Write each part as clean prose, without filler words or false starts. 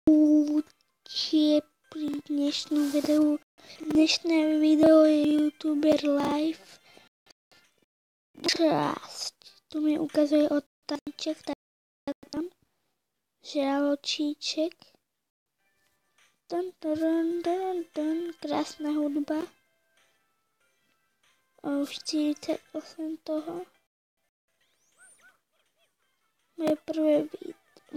Vítajte pri dnešnom videu. Dnešné video je YouTuber Live. Časť. Tu mi ukazuje otázček, tak tam. Žraločíček. Krásna hudba. A už 48 toho. Moje prvé video.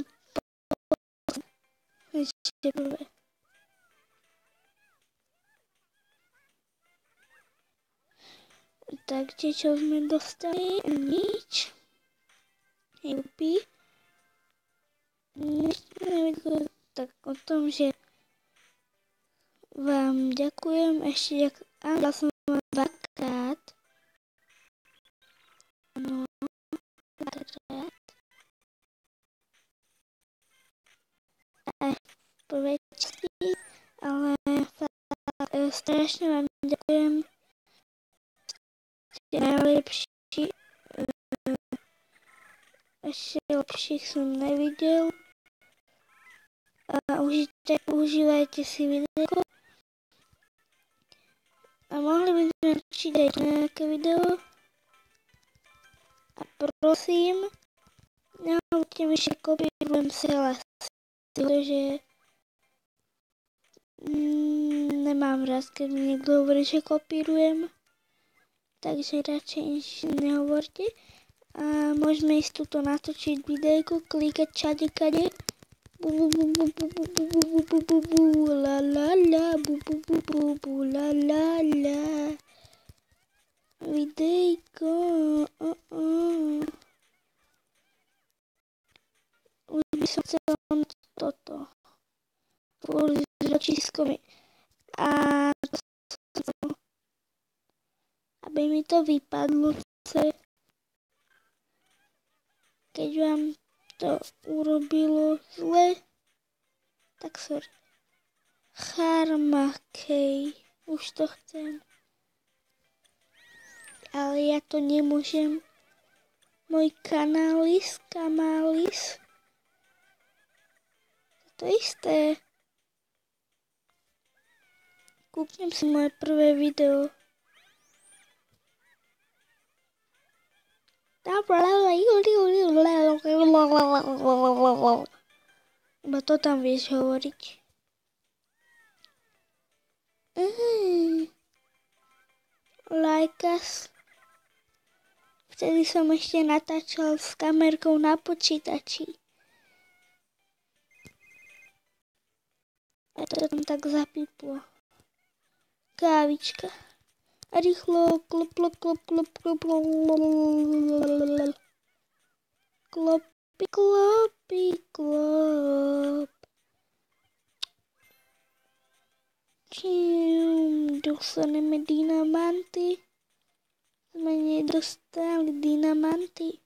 Ešte prvé. Takže čo sme dostali? Nič. Jupi. Tak o tom, že vám ďakujem. Ešte dal som vám dvakrát. Áno, dvakrát. Aj v prvej časti, ale strašne vám ďakujem. Ste najlepší. Ešte lepších som nevidel. A užívajte si video. A mohli by sme načiť aj nejaké video. A prosím, nehovorte mi, že kopírujem sa, pretože nemám rád, keď mi niekto hovorí, že kopírujem. Takže radšej nič nehovorte. A môžeme ísť tuto natočiť videjko, klikať čadekade. La la la, la la la. Videjko. Už by som chcela toto. Kvôli zločiskovi. A aby mi to vypadlo, keď vám to urobilo zle, tak sorry. Charmakej, už to chcem. Ale ja to nemôžem. Môj kanális, kamális. To isté. Kúknem si moje prvé video. Iba to tam vieš hovoriť. Lajkas. Vtedy som ešte natáčal s kamerkou na počítači. A to tam tak zapíplo. Kávička. A rýchlo klop. Klopy. Dostaneme dynamanty. Sme nedostali dynamanty.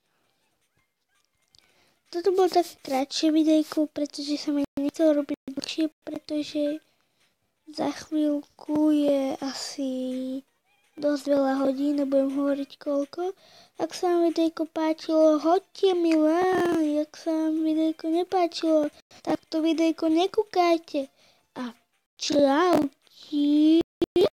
Toto bolo také krátšie videjko, pretože sa mi nechcel robiť dlhšie, pretože za chvíľku je asi dosť veľa hodín, nebudem hovoriť koľko. Ak sa vám videjko páčilo, hoďte mi like. Ak sa vám videjko nepáčilo, tak to videjko nekúkajte. A čauti.